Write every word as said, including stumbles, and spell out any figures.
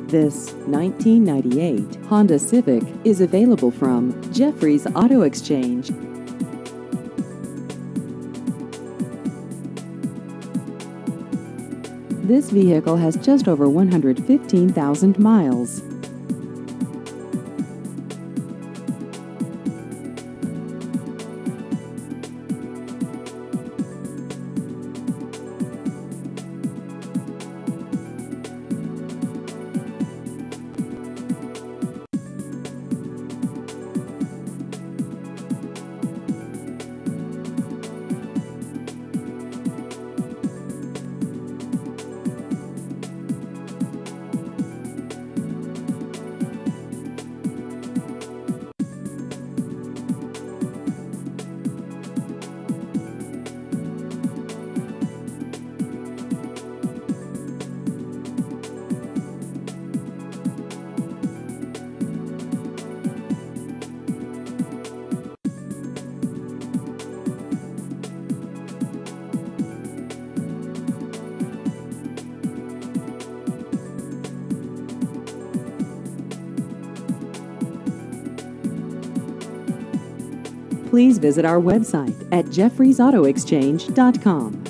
This nineteen ninety-eight Honda Civic is available from Jeffrey's Auto Exchange. This vehicle has just over one hundred fifteen thousand miles. Please visit our website at jeffreys auto exchange dot com.